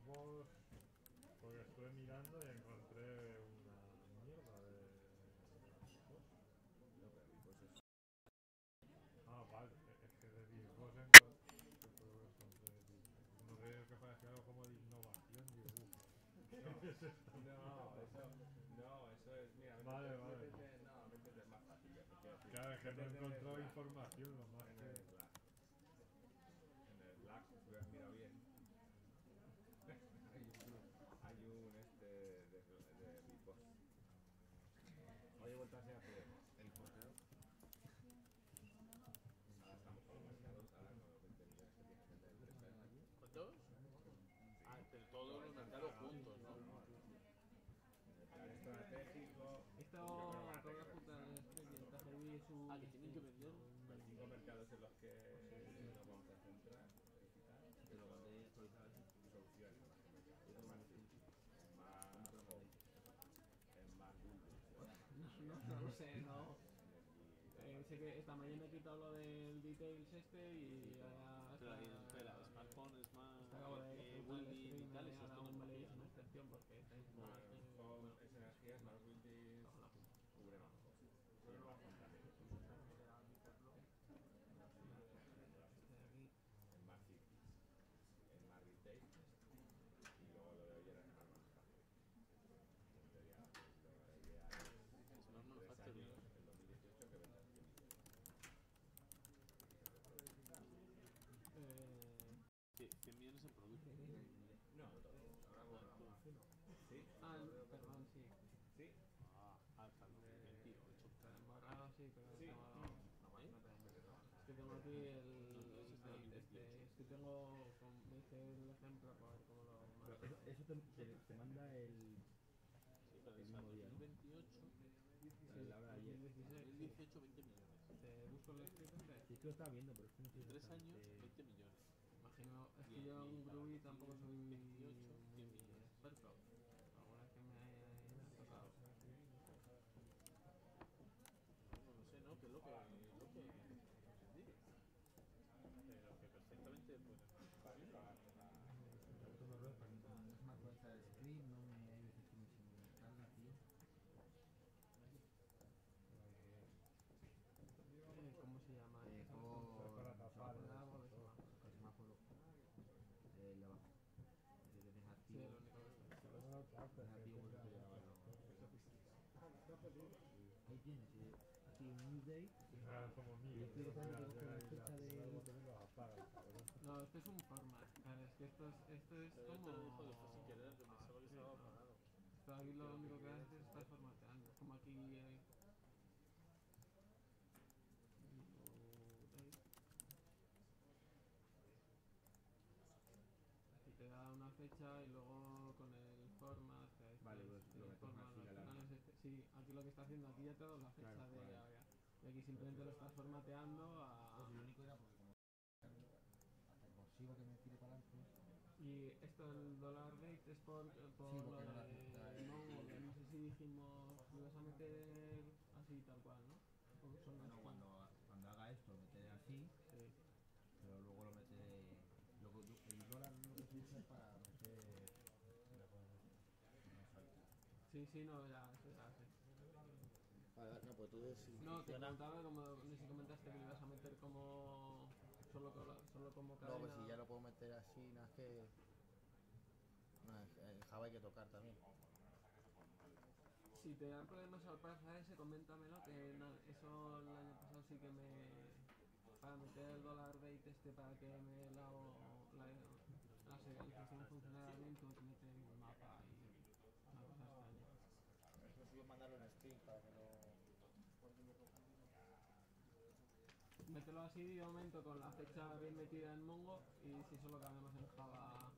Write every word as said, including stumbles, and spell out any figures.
vos, porque estuve mirando y encontré una mierda de... No, pero Big Boss es... Ah, vale, es que de Big Boss encontré... No sé, que parecía algo como de innovación, digo, uff. No, eso, no, eso es, mira, Vale, métete, vale. métete, no, métete es más fácil, quiero decir. Claro, es que no he Métete en el encontrado Slack, información, lo más en que... el Slack, en el Slack, si hubieras mirado bien, hay un, hay un este de, de Big Boss. Oye, vuelta a hacer el correo. Ahora estamos con los mercados, ahora con los veinte millones que tiene gente de empresa esta. ¿Cuántos? Sí. Ah, pero todos los mercados juntos, ¿no? En el plan estratégico, Esto yo creo que van a toda tener la que puta revisar. está heavy es un... Ah, que tienen que vender. Los cinco mercados en los que nos vamos a centrar y tal, Te lo mandé actualizado. soluciones más que mercados. Yo te lo mandé. Es más ¿Cómo te lo mandé? es más building. No, no, no lo sé, no. Energy, Eh, sé que esta mañana he quitado lo del details este y ahora... Espera, está- espera, smartphone es más. Está acabo de Eh, ejecutar el Building y stream tal, y eso es ahora aún me le tecnología, hice una ¿no? excepción porque estáis Bueno, más... eh, con bueno, es energía, smart buildings, bajo la punta. cubre más cosas. Y el más contaminante. Este de aquí. El más cities, el más retail y luego lo de hoy era el más manufacturing. En teoría, la idea es Smart en tres Manufacturing. años, en dos mil dieciocho, que vendan cien millones. Eh, Sí, cien millones en producto. No, todo. Ahora bueno, ¿sí? ah, perdón, sí. ¿Sí? Ah, hasta el dos mil veintiocho. Está embarrado, sí, pero Sí. no, no, ¿Eh? no tengo. Es que tengo aquí el... No, no, ese está en el- dos mil este, veintiocho. es que tengo... como- Me hice el ejemplo para ver cómo lo... Pero eso, eso te, te, te manda el, Sí, pero el es mismo día, dos ¿no? mil veintiocho, A la hora de ayer. dos mil dos mil dieciséis, sí. dieciocho, veinte millones. Te busco el escrito este. Sí, es que lo estaba viendo, pero es que no sé En tres años, exactamente- veinte millones. Imagino, es que Y- yo y en para Groovy tampoco soy veintiocho, cien muy millones. experto. Alguna vez que me ha tocado. No, no sé, ¿no? Que es lo que, lo que entendí. Pero que perfectamente puede Es más fuerza del screen, no me hay veces que me se me carga, tío. Eh, ¿Cómo se llama? Eh, Este con para tapar con el algo de sensor. semáforo. con semáforo. Eh, el de abajo. Ese que deja Sí, activo. lo único que está. Pero no, claro, Deja que activo, tenga- pues, que grabarlo. Ahí tienes, eh, aquí un new day. Ah, como Y mío, estoy pero dejando mira, que coge la llega ahí fecha la- de- luego también lo apaga, cabrón. No, esto es un format. Claro, es que esto es, esto es Pero yo como... te lo dijo después sin querer, que pensaba que estaba apagado. Pero aquí lo único que haces es estar formateando. Como aquí... Eh, aquí te da una fecha y luego con el format que hay Vale, pues lo el metes format, una fila al final larga. es este. Sí, aquí lo que está haciendo, aquí ya te da la fecha Claro, de vale. ahora. Y aquí simplemente lo estás formateando a... Pues lo único era porque como hasta que consigo que me tire para adelante. Y esto del dólar rate es por, por Sí, lo porque no lo de... acepta el- No, que no sé si dijimos lo ibas a meter así tal cual, ¿no? O son Bueno, así. cuando, cuando haga esto lo meteré así, Sí. pero luego lo meteré. Luego, el dólar lo que se usa es para meter. No salta. Sí, sí, no, ya, eso ya sé. Vale, vale, no, pues tú si No, te funciona. preguntaba como, no sé si comentaste que lo ibas a meter como... Solo, con- solo como cadena. No, pues si ya lo puedo meter así, nada, es que. No, en Java hay que tocar también. Si te dan problemas al pasar ese, coméntamelo, que na- eso el año pasado sí que me... Para meter el dólar rate este para que me la, la, la serialización funcionara bien, tuve que meter un mapa y una cosa extraña. Es posible mandarlo en string para que no. Mételo así de momento con la fecha bien metida en Mongo y si solo cambiamos en Java